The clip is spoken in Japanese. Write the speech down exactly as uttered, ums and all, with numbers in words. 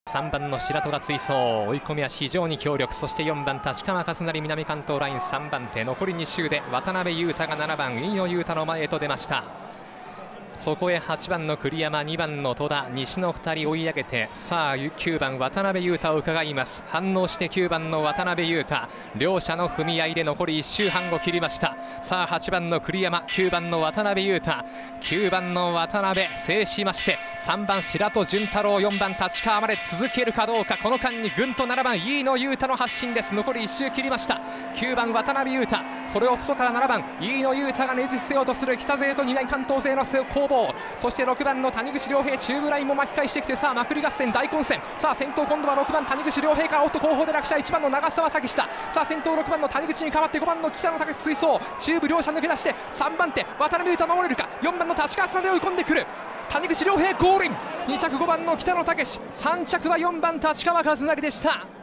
さんばんの白戸が追走、追い込み足非常に強力。そしてよんばん立川和成南関東ラインさんばん手、残りに周で渡辺裕太がななばん飯野裕太の前へと出ました。そこへはちばんの栗山、にばんの戸田、西のふたり追い上げて、さあきゅうばん渡辺裕太を伺います。反応してきゅうばんの渡辺裕太、両者の踏み合いで残りいっ周半を切りました。さあはちばんの栗山、きゅうばんの渡辺裕太、きゅうばんの渡辺制しまして、さんばん白戸潤太郎、よんばん立川まで続けるかどうか。この間にぐんとななばん飯野裕太の発進です。残りいっ周切りました。きゅうばん渡辺裕太、それを外からななばん飯野裕太がねじ伏せようとする北勢と南関東勢の攻防。そしてろくばんの谷口良平、中部ラインも巻き返してきて、さあまくり合戦大混戦。さあ先頭今度はろくばん谷口良平か、おっと後方で落車いちばんの長澤武久。さあ先頭ろくばんの谷口に代わってごばんの北野武追走、中部両者抜け出してさんばん手渡辺裕太守れるか。よんばんの立川さんで追い込んでくる谷口良平ゴールイン。に着ごばんの北野武、さん着はよんばん立川和成でした。